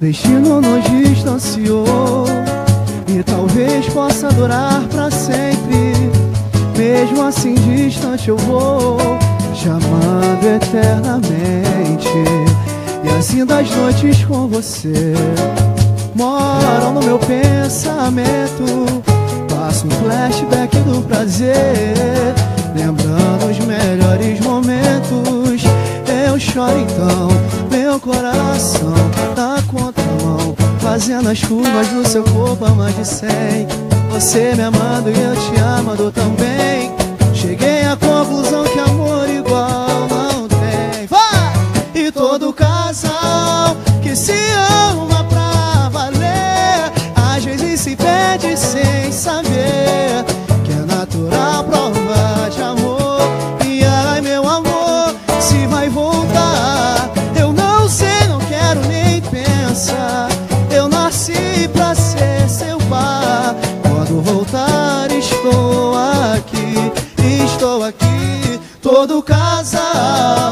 destino nos distanciou e talvez possa durar pra sempre. Mesmo assim distante eu vou, chamando eternamente. E assim das noites com você moram no meu pensamento. Faço um flashback do prazer, lembrando os melhores momentos. Eu choro então, meu coração na contramão, fazendo as curvas do seu corpo a mais de 100. Você me amando e eu te amando também. Cheguei à conclusão que amor igual não tem. Vai! E todo casal que se ama pra valer, às vezes se perde sem saber que é natural prova de amor. E ai meu amor, se vai voltar, eu não sei, não quero nem pensar. Eu nasci pra ser seu par. Quando voltar estou aqui, estou aqui. Todo casal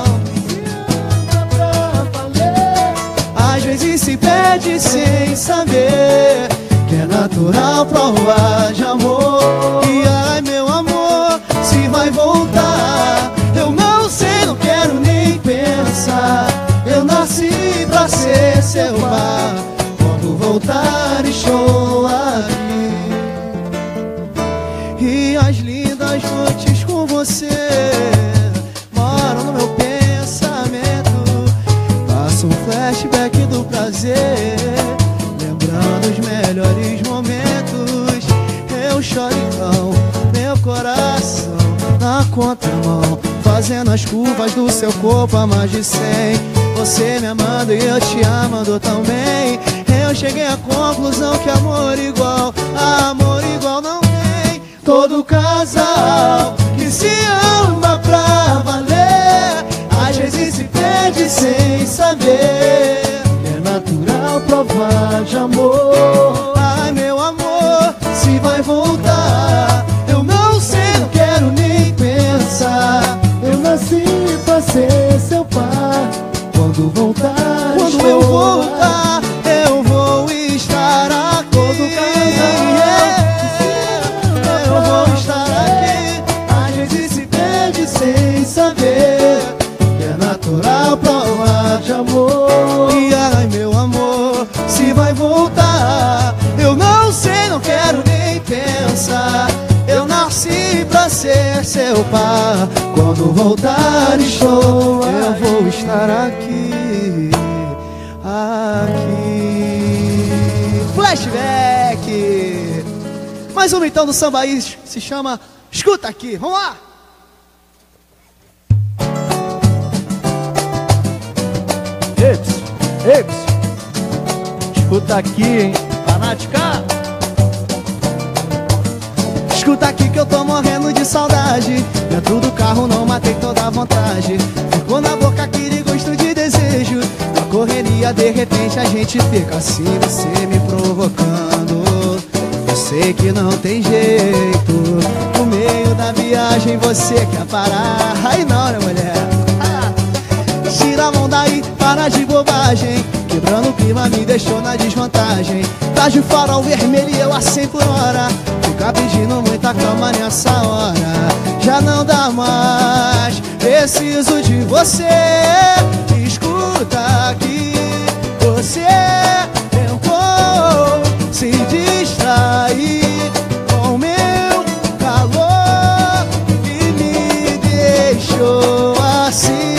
às vezes se perde sem saber que é natural prova de amor. E ai meu amor, se vai voltar, eu não sei, não quero nem pensar. Eu nasci pra ser seu par. Quando voltar estou aqui. E as lindas noites com você moram no meu pensamento. Faço um flashback do prazer, lembrando os melhores momentos. Eu choro então, meu coração na contramão, fazendo as curvas do seu corpo a mais de 100. Você me amando e eu te amando também. Eu cheguei à conclusão que amor igual não tem. Todo casal que se ama pra valer, às vezes se perde sem saber que é natural provar de amor. Ai meu amor, se vai voltar, eu não sei, não quero nem pensar. Eu nasci pra ser seu par. Quando voltar, quando eu voltar, eu vou estar aqui. Todo eu vou estar aqui. Às vezes se perde sem saber que é natural prova de amor. E ai meu amor, se vai voltar, eu não sei, não quero nem pensar. Eu nasci pra ser seu par. Quando voltar estou aqui. Eu vou estar aqui, aqui. Flashback. Mais um então do samba aí, se chama Escuta Aqui. Vamos lá. Eps, escuta aqui, hein, fanática. Escuta aqui que eu tô morrendo de saudade. Dentro do carro não matei toda a vontade. Ficou na boca aquele gosto de desejo. Na correria de repente a gente fica assim, você me provocando. Eu sei que não tem jeito. No meio da viagem você quer parar. Aí não, né mulher? Tira a mão daí, para de bobagem. Quebrando o clima me deixou na desvantagem. Tá de farol vermelho e eu a 100 por hora. Ficar pedindo muita calma nessa hora já não dá mais. Preciso de você. Escuta aqui. Você tentou se distrair com meu calor e me deixou assim.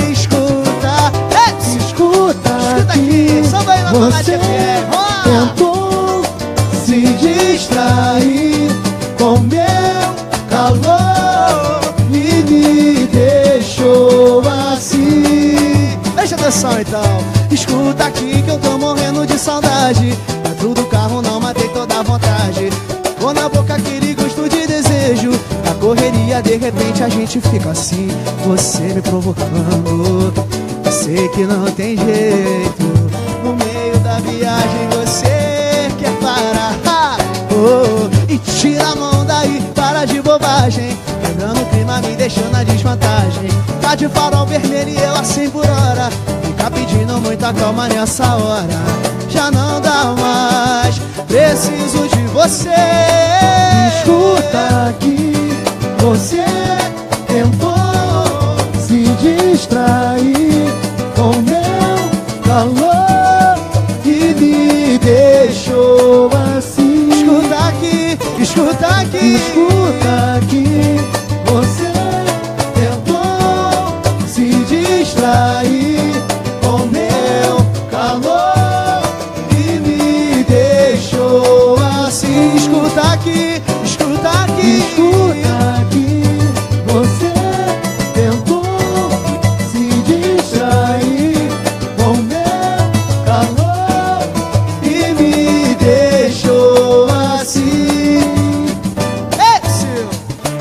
Você tentou se distrair com meu calor e me deixou assim. Preste atenção então. Escuta aqui que eu tô morrendo de saudade. Dentro do carro não matei toda a vontade. Vou na boca aquele gosto de desejo. Na correria de repente a gente fica assim, você me provocando. Eu sei que não tem jeito. No meio da viagem você quer parar. E tira a mão daí, para de bobagem. Quebrando o clima me deixou na desvantagem. Tá de farol vermelho e eu a 100 por hora. Fica pedindo muita calma nessa hora. Já não dá mais, preciso de você. Escuta aqui, você tentou se distrair com meu calor e me deixou assim. Escuta aqui, escuta aqui, escuta aqui, você tentou se distrair com meu calor e me deixou assim. escuta aqui, escuta aqui, escuta aqui, você tentou se distrair com meu calor e me deixou assim. Esse.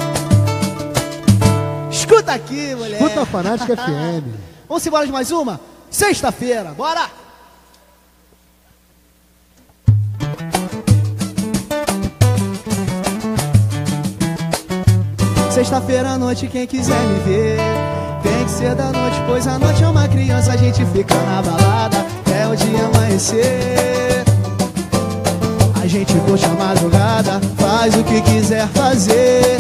Escuta aqui, mulher. Escuta a Fanática FM. Vamos embora de mais uma? Sexta-feira, bora! Sexta-feira à noite, quem quiser me ver tem que ser da noite, pois a noite é uma criança. A gente fica na balada até o dia amanhecer. A gente curte a madrugada, faz o que quiser fazer,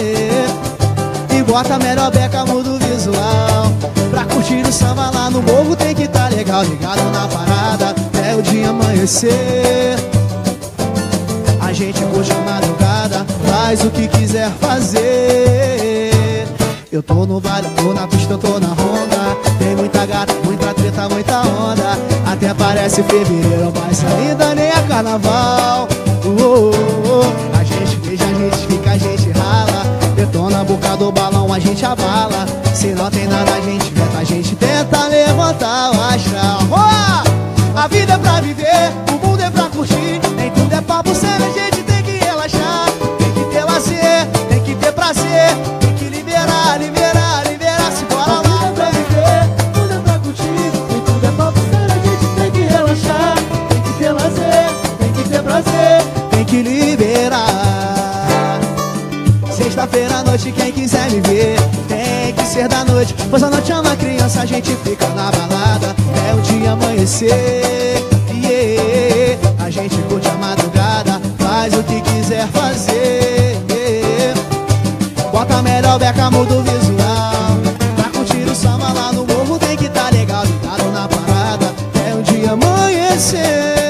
e bota a melhor beca, muda o visual. Pra curtir o samba lá no morro tem que tá legal, ligado na parada até o dia amanhecer. A gente curte a madrugada, faz o que quiser fazer. Eu tô no baile, tô na pista, eu tô na ronda. Tem muita gata, muita treta, muita onda. Até parece fevereiro, mas ainda nem é carnaval. A gente beija, a gente fica, a gente rala. Detona a boca do balão, a gente abala. Se não tem nada, a gente venta, a gente tenta levantar o astral. A vida é pra viver, o mundo é pra curtir. Nem tudo é papo sério, a gente tem que relaxar. Tem que ter lazer, tem que ter prazer. Tem que liberar, liberar, liberar. Se bora lá. É pra viver, tudo é pra curtir. Nem tudo é papo sério, a gente tem que relaxar. Tem que ter lazer, tem que ter prazer. Tem que liberar. Sexta-feira à noite, quem quiser me ver tem que ser da noite, pois a noite é uma criança. A gente fica na balada até o dia amanhecer, a gente curte a madrugada, faz o que quiser fazer, bota a melhor beca, muda o visual. Pra curtir o samba lá no morro tem que tá legal, ligado na parada até o dia amanhecer.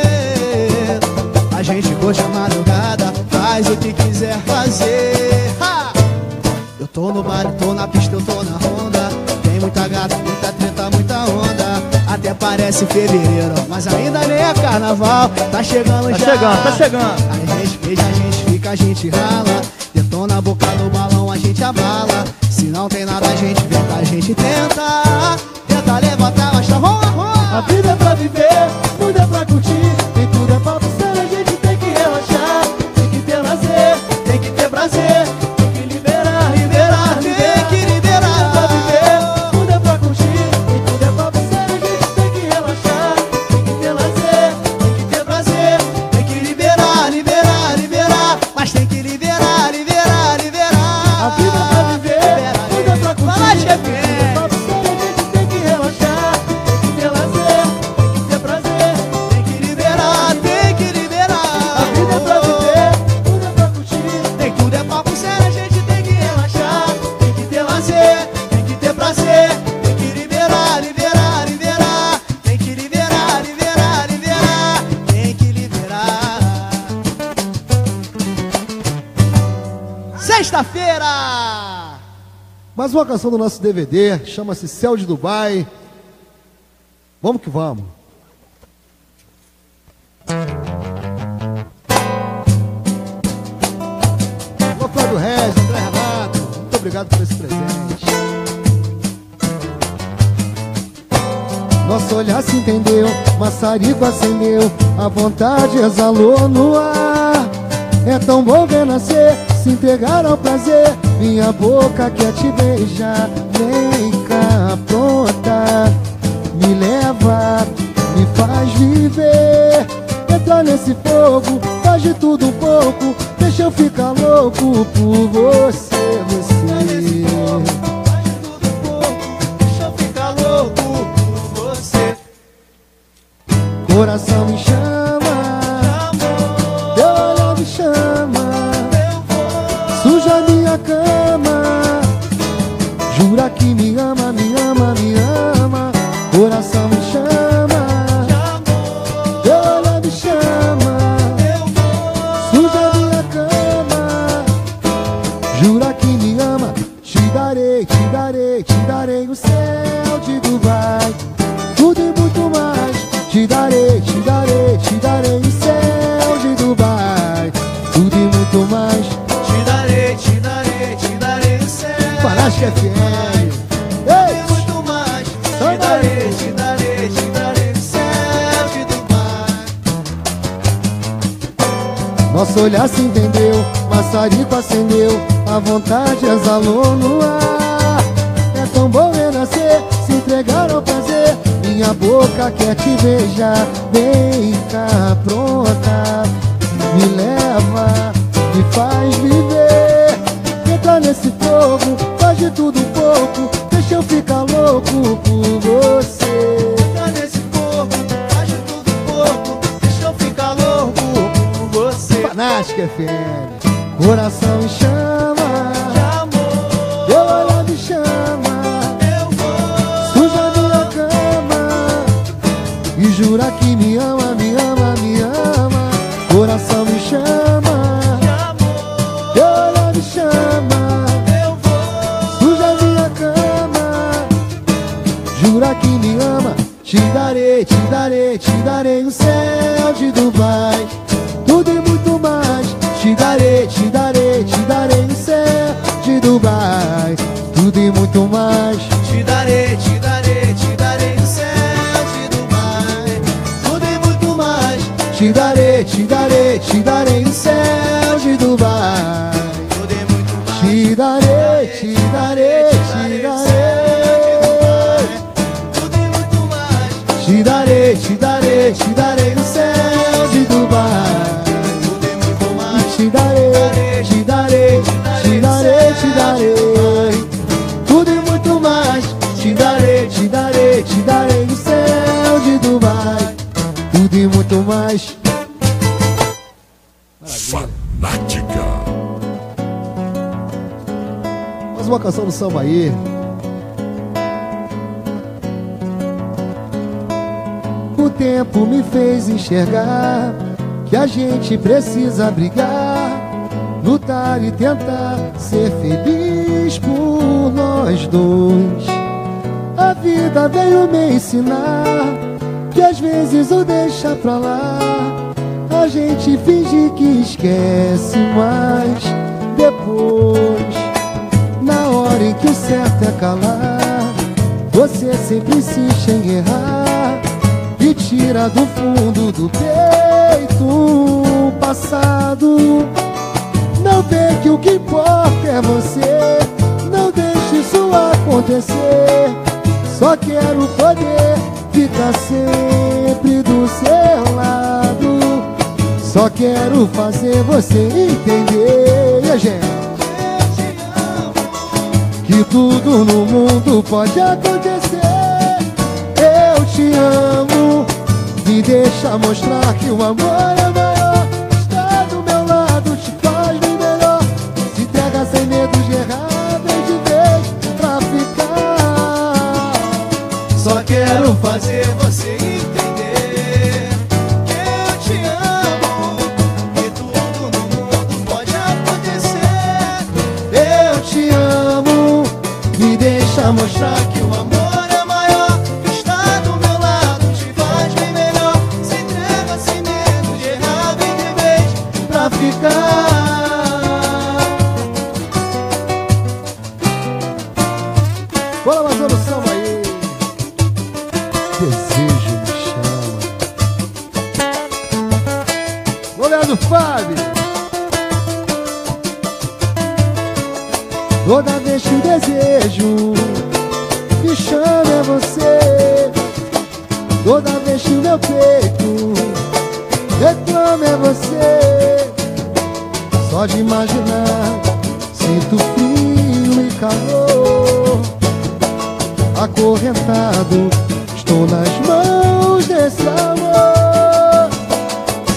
A gente curte a madrugada, faz o que quiser fazer. Eu tô no bar, tô na pista, eu tô na ronda. Tem muita gata, muita treta, muita onda. Até parece fevereiro, mas ainda nem é carnaval. Tá chegando já. Tá chegando, tá chegando. A gente beija, a gente fica, a gente rala. Detona a boca do balão, a gente abala. Se não tem nada, a gente venta, a gente tenta. Tenta levantar, mas tá bom. A vida é pra viver, tudo é pra curtir. Nem tudo é papo sério, a gente tem que relaxar. Tem que ter lazer, tem que ter prazer. Tem que liberar, liberar, liberar. Tem que liberar. Tudo é pra viver, tudo é pra curtir. Nem tudo é papo sério, a gente tem que relaxar. Tem que ter lazer, tem que ter prazer. Tem que liberar, liberar, liberar. Mas tem que liberar, liberar, liberar. A vida é pra viver, tudo é pra curtir. Fala, chefe. Papo sério, a gente tem que relaxar. Tem que ter lazer, tem que ter prazer. Tem que liberar, tem que liberar. A vida é pra viver, tudo é pra curtir. Nem tudo é papo sério, a gente tem que relaxar. Tem que ter lazer, tem que ter prazer. Tem que liberar, liberar, liberar. Tem que liberar, liberar, liberar. Tem que liberar. Sexta-feira! Mais uma canção do nosso DVD, chama-se Céu de Dubai. Vamos que vamos. Alô, Flávio Regis, André Renato, muito obrigado por esse presente. Nosso olhar se entendeu, maçarico acendeu, a vontade exalou no ar. É tão bom ver nascer, se entregar ao prazer. Minha boca quer te beijar. Vem cá, pronta, me leva, me faz viver. Entra nesse fogo, faz de tudo um pouco. Deixa eu ficar louco por você, Deixa eu ficar louco por você. coração me chama, teu olhar me chama, suja minha cama, jura que me ama, me ama, me ama. Coração me chama, teu olhar me chama, suja minha cama, jura que me ama. Te darei, te darei, te darei o céu de Dubai, tudo e muito mais. Te darei, te darei, te darei o céu de Dubai, tudo e muito mais. Te darei, te darei, te darei o céu. Fanática FM. Ei, muito mais. Te darei, te darei, te darei o céu de Dubai. Nosso olhar se entendeu, maçarico acendeu, a vontade exalou no ar. É tão bom renascer, se entregar ao prazer. Minha boca quer te beijar. Vem cá, pronta, me leva, me faz viver. Entra nesse fogo, faz de tudo um pouco, deixa eu ficar louco por você. Entra nesse fogo, faz de tudo um pouco, deixa eu ficar louco por você. Fanática FM. Coração me chama, De amor, teu olhar me chama, eu vou. suja minha cama e jura que me ama, me ama, me ama. Coração me chama, De amor, teu olhar me chama, eu vou. suja minha cama, jura que me ama. Te darei, te darei, te darei o céu de Dubai, tudo e muito mais. Te darei, te darei, te darei o céu de Dubai, tudo e muito mais. Te darei, te darei, te darei o céu de Dubai, tudo e muito mais. Te darei, te darei, te darei o céu de Dubai, Tudo e muito mais. te darei, te darei, te darei, Tudo e muito mais. te darei, te darei, te darei o céu de Dubai. Tudo e muito mais. Te darei, te darei, te darei, te darei, tudo e muito mais. Te darei, te darei, te darei o céu de Dubai, tudo e muito mais. Fanática. Mais uma canção do samba aí. O tempo me fez enxergar que a gente precisa brigar, lutar e tentar ser feliz por nós dois. A vida veio me ensinar que às vezes o deixa pra lá, a gente finge que esquece, mas depois, na hora em que o certo é calar, você sempre insiste em errar e tira do fundo do peito o passado. Não vê que o que importa é você, não deixe isso acontecer. Só quero poder ficar sempre do seu lado, só quero fazer você entender, e a gente, Eu te amo. que tudo no mundo pode acontecer. Eu te amo, me deixa mostrar que o amor é maior. Estar do meu lado te faz bem melhor. Se entrega sem medo de errar, vem de vez pra ficar. Só quero fazer você entender que eu te amo, que tudo no mundo pode acontecer. Eu te amo, me deixa mostrar que o amor é maior. Estar do meu lado te faz bem melhor. Se entrega sem medo de errar, vem de vez pra ficar. Bora mais uma samba aí. Desejo me chama. Goleado Fábio. Toda vez que o desejo me chama é você, toda vez que o meu peito reclama é você. Só de imaginar sinto frio e calor. Acorrentado estou nas mãos desse amor.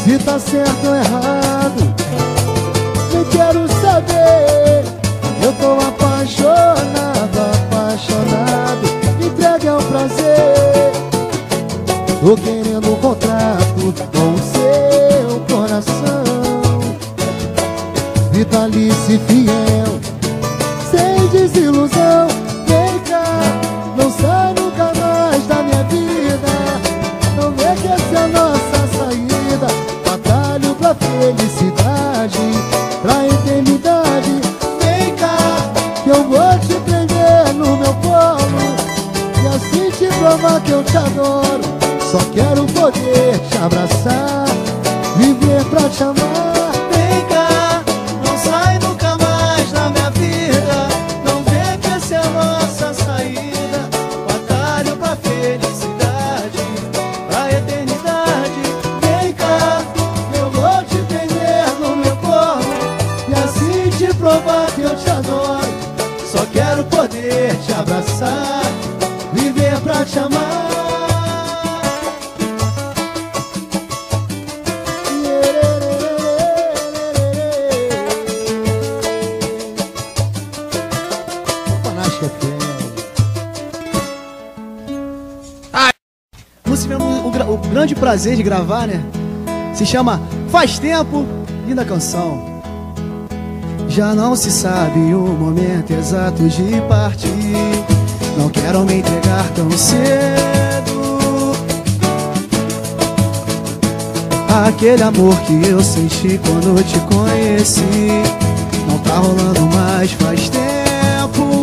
se tá certo ou errado, nem quero saber. Eu tô apaixonado, apaixonado, entregue ao prazer. Tô querendo um contrato com o seu coração, vitalício e fiel, sem desilusão. Vem cá, não sai nunca mais da minha vida. Não vê que essa é a nossa saída. Batalho pra felicidade, pra eternidade. Vem cá, que eu vou te prender no meu colo e assim te provar que eu te adoro. Só quero poder te abraçar, viver pra te amar. Vem cá, não sai nunca mais da minha vida. Não vê que essa é a nossa saída. Batalho pra felicidade, pra eternidade. Vem cá, Eu vou te prender no meu colo e assim te provar que eu te adoro. só quero poder te abraçar, Viver pra te amar. Fanática Nós tivemos o grande prazer de gravar, né? Se chama Faz Tempo, linda canção. Já não se sabe o momento exato de partir. Não quero me entregar tão cedo. Aquele amor que eu senti quando te conheci não tá rolando mais faz tempo.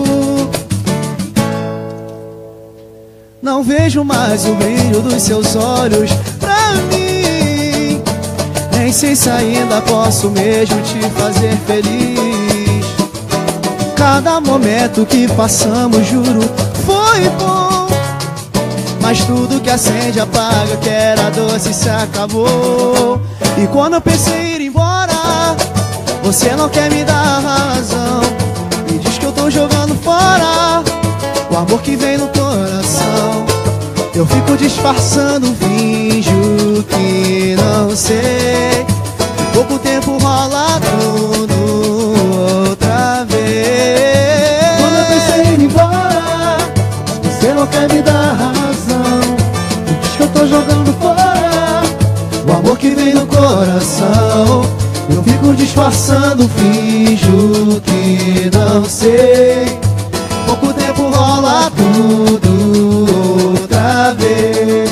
Não vejo mais o brilho dos seus olhos pra mim. Nem sei se ainda posso mesmo te fazer feliz. Cada momento que passamos, juro, foi bom. Mas tudo que acende apaga, que era doce se acabou. E quando eu pensei em ir embora, você não quer me dar razão e diz que eu tô jogando fora o amor que vem no coração. Eu fico disfarçando, finjo que não sei. Em pouco tempo rola tudo outra vez. Quando eu pensei em ir embora, você não quer me dar razão, diz que eu tô jogando fora o amor que vem no coração. Eu fico disfarçando, finjo que não sei. Pouco tempo rola tudo outra vez.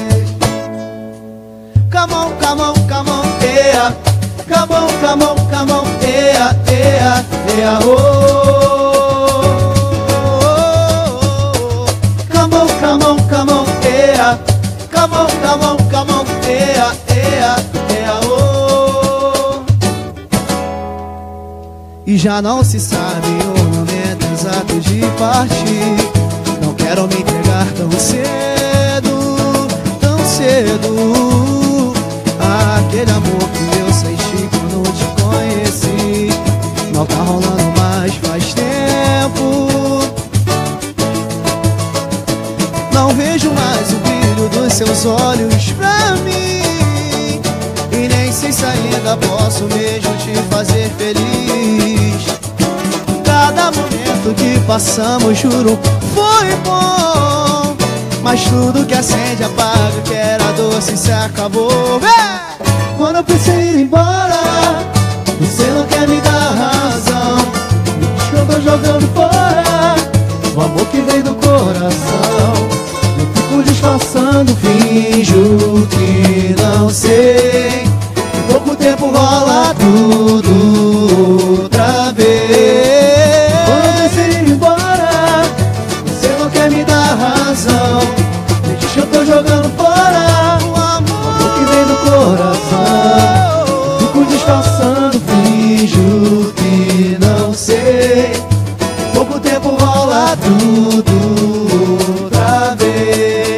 Come on, come on, come on, yeah. Come on, come on, come on, yeah, yeah, yeah, oh. Come on, come on, come on, yeah. Come on, come on, come on, yeah, yeah, yeah, oh. E já não se sabe o momento exato de partir. Não quero me entregar tão cedo, tão cedo. Aquele amor que eu senti quando te conheci não tá rolando mais faz tempo. Não vejo mais o brilho dos seus olhos pra mim. E nem sei se ainda posso mesmo te fazer feliz. Cada momento que passamos, juro, foi bom. Mas tudo que acende apaga, que era doce se acabou. Quando eu pensei em ir embora, você não quer me dar razão, diz que eu tô jogando fora o amor que vem do coração. Eu fico disfarçando, finjo que não sei. Em pouco tempo rola tudo outra vez. Quando eu pensei em ir embora, você não quer me dar razão, diz que eu tô jogando fora o amor que vem do coração. Fico disfarçando, finjo que não sei. Pouco tempo rola tudo outra vez.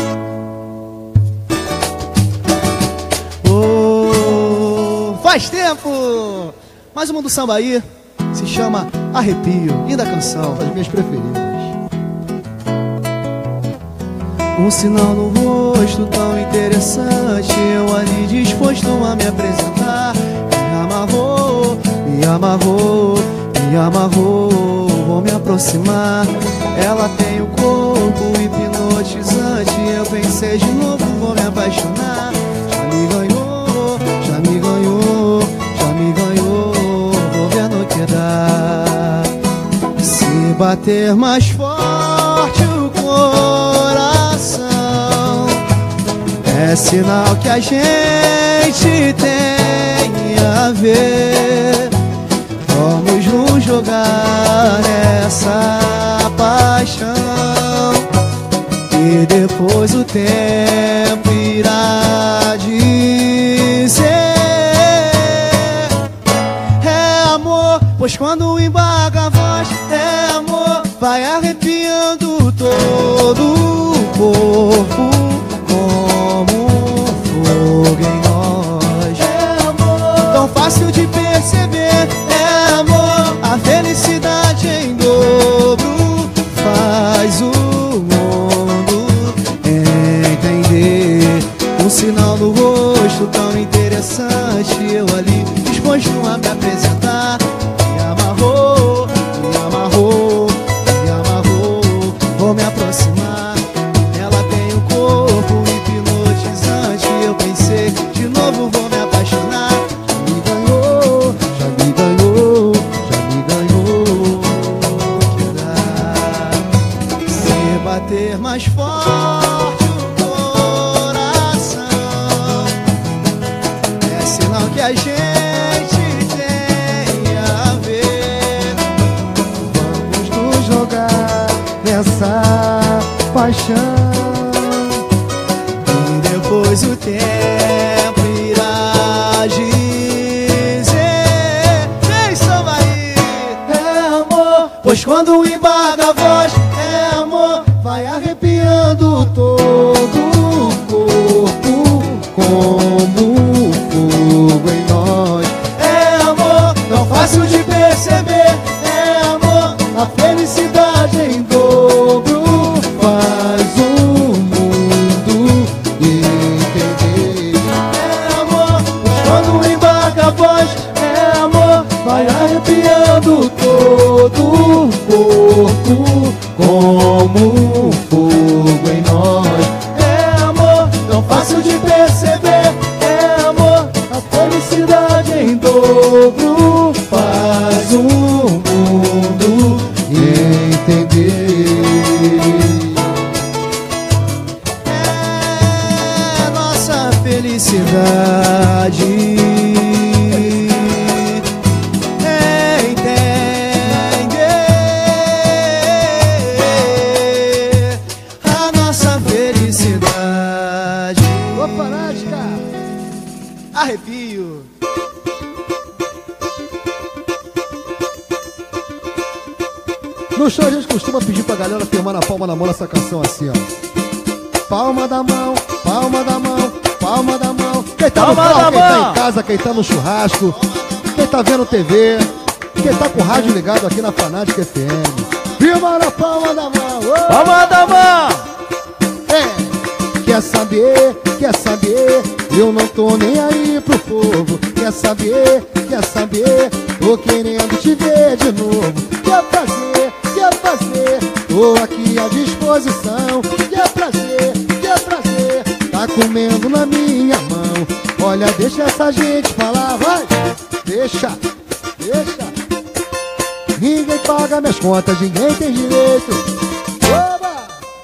Oh, faz tempo! Mais uma do samba aí, se chama Arrepio, linda canção, das minhas preferidas. Um sinal no rosto tão interessante, eu ali disposto a me apresentar. Me amarrou, me amarrou, me amarrou. Vou me aproximar. Ela tem o corpo hipnotizante. Eu pensei de novo, vou me apaixonar. Já me ganhou, já me ganhou, já me ganhou. Vou ver no que dá. Se bater mais forte o coração, é sinal que a gente tem a ver. Vamos nos jogar nessa paixão e depois o tempo irá dizer: é amor, pois quando embarga a voz, é amor. Vai arrepiando todo o corpo como um fogo em nós. É amor, tão fácil de perceber. É amor, a felicidade em dobro faz o mundo entender. Um sinal no rosto tão interessante, eu ali disposto a me apresentar. Me amarrou, me amarrou, me amarrou. Vou me aproximar. Ela tem um corpo hipnotizante. Eu pensei, de novo vou me apaixonar. Já me ganhou, já me ganhou, já me ganhou. Que dá? Se bater mais forte o coração, é sinal que a gente tem a ver. Vamos nos jogar nessa paixão E depois o tempo irá dizer: quem são aí? É amor, pois quando embarga a voz, é amor. vai arrepiando todo o corpo como um fogo em nós. É amor, tão fácil de perceber. É amor, A felicidade em dobro faz o mundo entender. é amor, pois quando embarga a voz, é amor. Vai arrepiando todo o corpo como um fogo em nós. É amor, tão fácil de perceber. É amor, A felicidade em dobro faz o mundo entender. é nossa felicidade. É entender a nossa felicidade. Ô, fanática! Arrepio. No show a gente costuma pedir pra galera firmar na palma da mão nessa canção assim, ó. Palma da mão, palma da mão, palma da mão. Quem tá no Palma carro, da quem tá mão. em casa, quem tá no churrasco, quem tá vendo TV, quem tá com o rádio ligado aqui na Fanática FM. Firma na palma da mão. Ô! Palma da mão! É, quer saber, eu não tô nem aí pro povo. Quer saber, tô querendo te ver de novo. Quer fazer, tô aqui à disposição. Quer prazer, tá comendo na minha mão. Olha, deixa essa gente falar, vai. Deixa. Ninguém paga minhas contas, ninguém tem direito. Oba!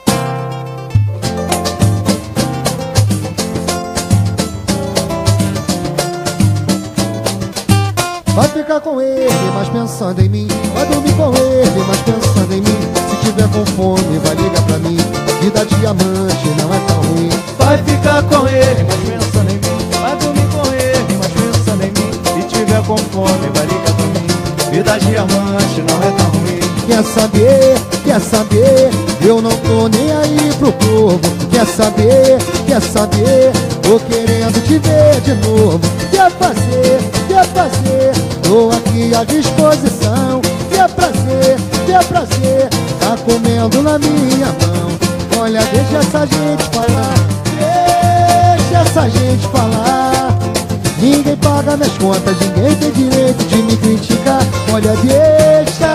Vai ficar com ele, mas pensando em mim. Vai dormir com ele, mas pensando em mim. Se tiver com fome, vai ligar pra mim. Vida diamante não é tão ruim. Vai ficar com ele, mas pensando em mim. Vai dormir com ele, mas pensando em mim. Se tiver com fome, vai ligar pra mim. Vida diamante não é tão ruim. Quer saber, eu não tô nem aí pro povo. Quer saber, tô querendo te ver de novo. Quer fazer, tô aqui à disposição. Quer prazer, tá comendo na minha mão. Olha, deixa essa gente falar, deixa essa gente falar. Ninguém paga minhas contas, ninguém tem direito de me criticar. Olha, deixa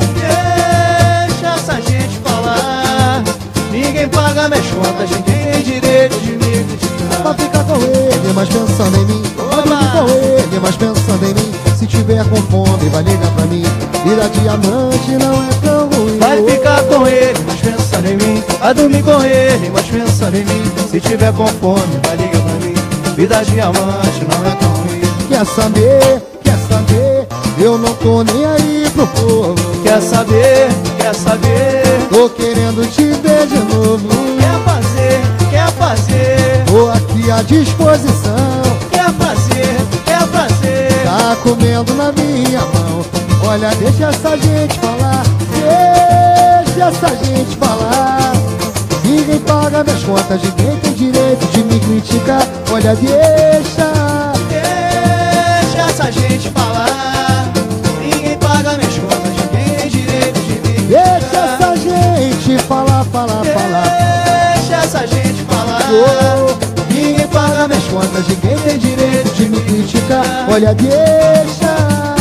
essa gente falar. Ninguém paga minhas contas, ninguém tem direito de me criticar. Vai ficar com ele, mas pensando em mim. Vai dormir com ele, mas pensando em mim. Se tiver com fome, vai ligar pra mim. Vida diamante não é tão ruim. Vai ficar com ele, mas pensando em mim. Vai dormir com ele, mas pensando em mim. Se tiver com fome, vai ligar pra mim. Vida diamante não é tão ruim. Quer saber, quer saber? Eu não tô nem aí pro povo. Quer saber, quer saber? Tô querendo te ver de novo. Quer fazer, quer fazer? Tô aqui à disposição. Quer fazer, quer fazer? Tá comendo na minha mão. Olha, deixa essa gente falar. Deixa essa gente falar. Ninguém paga minhas contas, ninguém tem direito de me criticar. Olha, deixa essa gente falar. Ninguém paga minhas contas, ninguém tem direito de me criticar. Deixa essa gente falar, falar, falar. Deixa essa gente falar. Ninguém paga minhas contas, ninguém tem direito de me criticar. Olha, deixa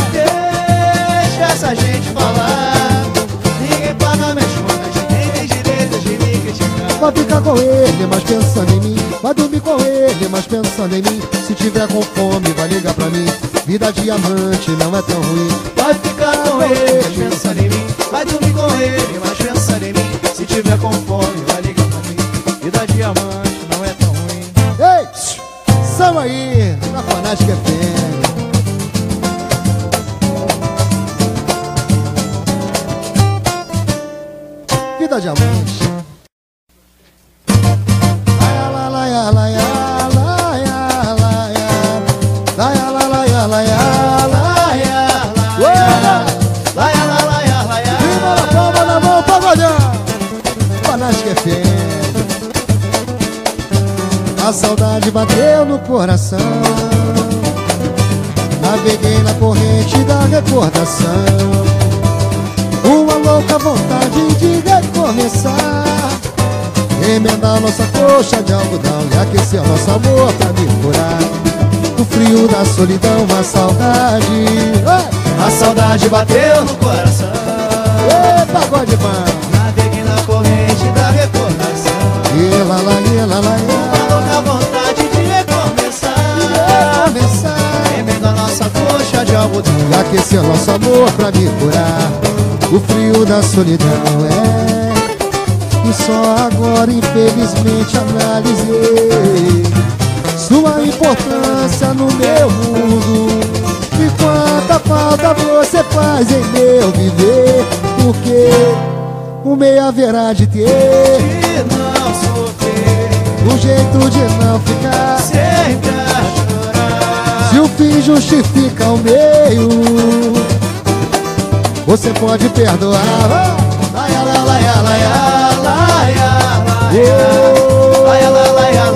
essa gente falar. Ninguém paga minhas contas, ninguém tem direito de me criticar. Vai ficar com ele, mas pensando em mim. Vai dormir com ele, mas pensando em mim. Se tiver com fome, vai ligar pra mim. Vida diamante não é tão ruim. Vai ficar com ele, mas pensando em mim. Vai dormir com ele, mas pensando em mim. Se tiver com fome, vai ligar pra mim. Vida diamante não é tão ruim. Ei, são aí, na Fanática FM. Vida diamante. A saudade bateu no coração. Naveguei na corrente da recordação. Uma louca vontade de recomeçar. Emendar nossa coxa de algodão e aquecer nosso amor pra me curar. O frio da solidão, a saudade. A saudade bateu no coração. Ei, pagode bom. Naveguei na corrente da recordação. E lá, lá, a vontade de recomeçar. Emenda nossa coxa de algodão e aquecer nosso amor pra me curar. O frio da solidão e só agora infelizmente analisei sua importância no meu mundo. E quanta falta você faz em meu viver. Porque o meio haverá de ter e não sofrer, um jeito de não ficar sempre a chorar. Se o fim justifica o meio, você pode perdoar. Laia, laia, laia, laia, laia, laia, laia, laia,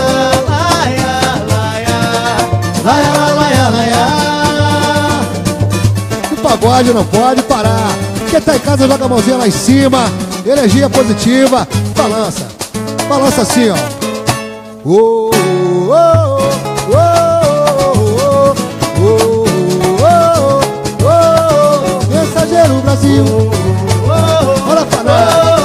laia, laia, laia. O pagode não pode parar. Quem tá em casa joga a mãozinha lá em cima. Energia positiva. Balança. Balança assim, ó. Oh, oh, oh, oh, oh, oh, oh. Mensageiro Brasil. Bora falar.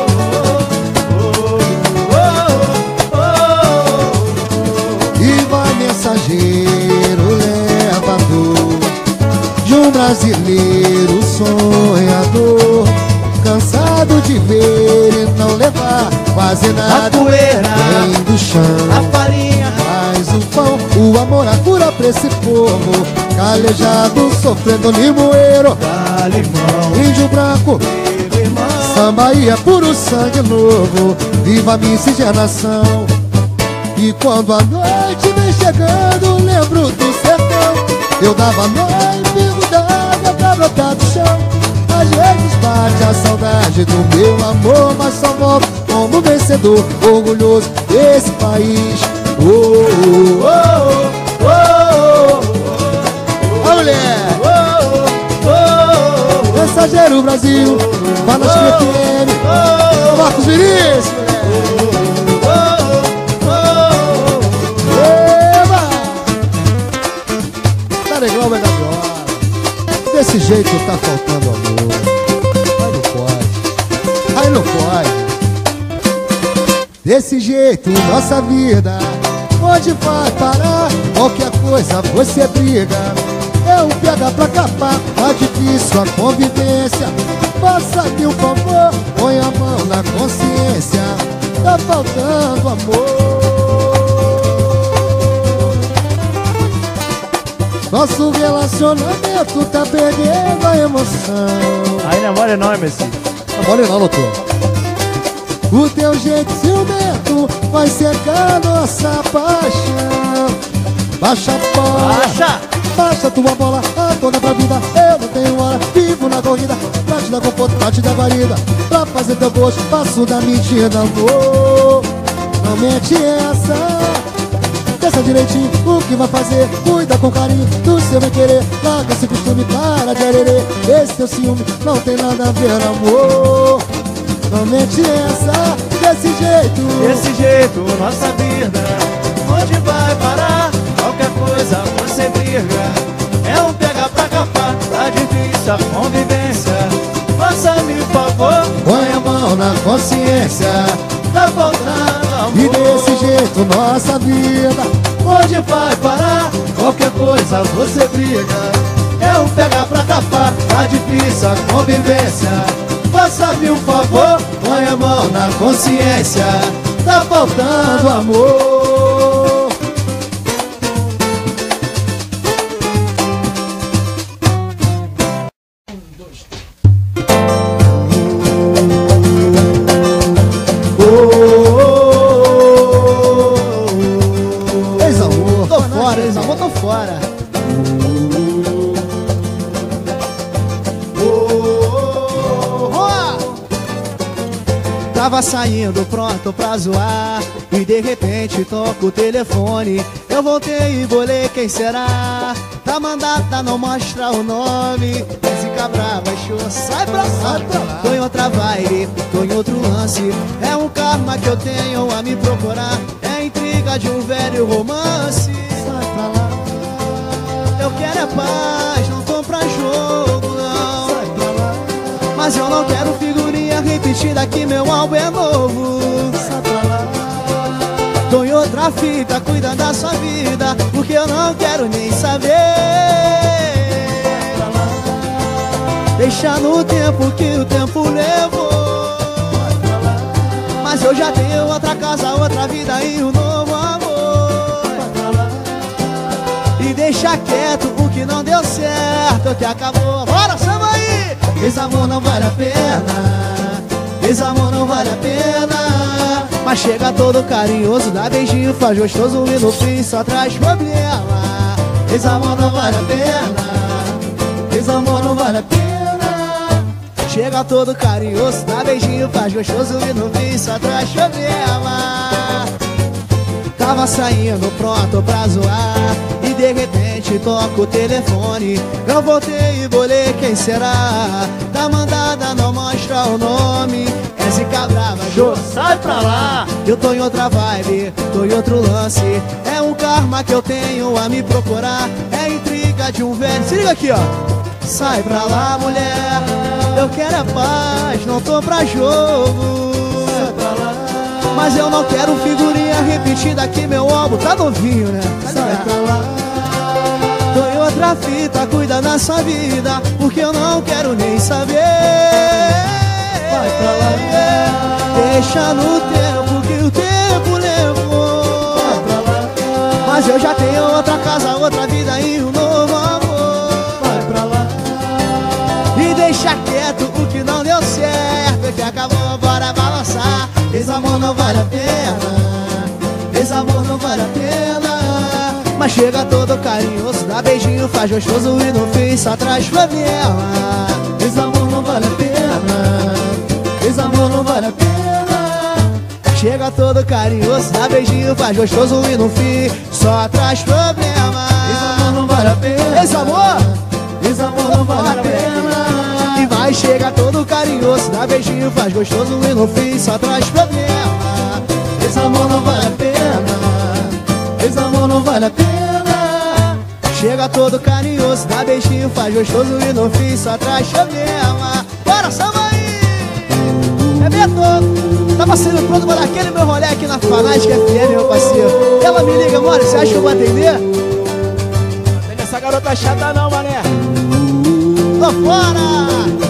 E vai mensageiro levador de um brasileiro sonhador, cansado de ver e não levar quase nada. A poeira vem do chão, a farinha faz o pão, o amor, a cura pra esse povo calejado, sofrendo limoeiro, dá limão, índio branco, samba e é puro sangue novo. Viva a miscigenação. E quando a noite vem chegando, lembro do sertão. Eu dava nó em pingo d'água pra brotar do chão. Às vezes bate a saudade do meu amor, mas só volto como vencedor, orgulhoso desse país. Oh, oh, oh, oh, oh, a mulher, Mensageiro Brasil, Fanática FM, Marcos Vinícius. Eba! Tá legal, vai dar hora. Desse jeito tá faltando amor. Aí não pode. Desse jeito nossa vida, onde vai parar? Qualquer coisa você briga. É um pega pra capar, tá difícil a convivência. Faça-me um favor, põe a mão na consciência. Tá faltando amor. Nosso relacionamento tá perdendo a emoção. Aí não é mole não, MC. Não mole não, doutor. O teu jeito ciumento vai secar nossa paixão. Baixa a bola, baixa tua bola, acorda pra vida. Eu não tenho hora, vivo na corrida, pra te dar conforto, pra te dar guarida, pra fazer teu gosto, passo da mentira, amor. Não mente essa, pensa direitinho o que vai fazer. Cuida com carinho do seu bem querer. Larga esse costume, para de arerê. Esse teu ciúme não tem nada a ver, amor. Não mente essa, desse jeito. Desse jeito, nossa vida, onde vai parar? Qualquer coisa você briga. É um pega pra capar, tá difícil a convivência. Faça-me um favor, põe a mão na consciência. tá faltando amor. E desse jeito nossa vida, Onde vai parar? Qualquer coisa você briga. É um pega pra capar, tá difícil a convivência. Faça-me um favor, põe a mão na consciência. Tá faltando amor. ex-amor, Tô fora, ex-amor, tô fora. Tava saindo pronto pra zoar e de repente toca o telefone. Eu voltei e bolei, quem será? Tá mandada, não mostra o nome. Esse cabra baixou, sai pra lá. Tô em outra vibe, tô em outro lance. É um karma que eu tenho a me procurar. É a intriga de um velho romance. sai pra lá, Eu quero é paz, não tô pra jogo não. sai pra lá, Mas eu não quero figurinha repetida, que meu álbum é novo. sai pra lá, Tô em outra fita, cuida da sua vida, porque eu não quero nem saber. Deixa no tempo que o tempo levou. Mas eu já tenho outra casa, outra vida e um novo amor. E deixa quieto o que não deu certo, o que acabou. Bora, samba aí! Esse amor não vale a pena, esse amor não vale a pena. Mas chega todo carinhoso, dá beijinho, faz gostoso e no fim só traz problema. Esse amor não vale a pena, esse amor não vale a pena. Chega todo carinhoso, dá beijinho, faz gostoso e no fim só traz problema. Tava saindo pronto pra zoar e de repente toca o telefone. Eu voltei e bolei, quem será? Tá mandada, não mostra o nome. Esse cabra baixou, sai pra lá. Eu tô em outra vibe, tô em outro lance. É um karma que eu tenho a me procurar. É intriga de um velho. Se liga aqui, ó. Sai pra lá, mulher. Eu quero a paz, não tô pra jogo. sai pra lá, Mas eu não quero figurinha repetida, que meu álbum tá novinho, né? sai pra lá, Tô em outra fita, cuida da sua vida, porque eu não quero nem saber. vai pra lá, Deixa no tempo que o tempo levou. vai pra lá, Mas eu já tenho outra casa, outra vida e um novo amor. vai pra lá, E deixa quieto o que não deu certo, que acabou, bora balançar. Esse amor não vale a pena, esse amor não vale a pena. Mas chega todo carinhoso, dá beijinho, faz gostoso e no fim só traz problema. esse amor não vale a pena, esse amor não vale a pena, Chega todo carinhoso, dá beijinho, faz gostoso e no fim só traz problema. esse amor não vale a pena, Esse amor, esse amor não vale a pena, e vai, chega todo carinhoso, dá beijinho, faz gostoso e no fim só traz problema. esse amor não vale a pena. Esse amor não vale a pena. Chega todo carinhoso, dá beijinho, faz gostoso e no fim só traz chamema. Bora, samba aí! É Beto! Tava sendo pronto para aquele meu rolê aqui na Fanática FM, meu parceiro. Ela me liga, mano, você acha que eu vou atender? Não tem essa garota chata não, mané. Tô fora!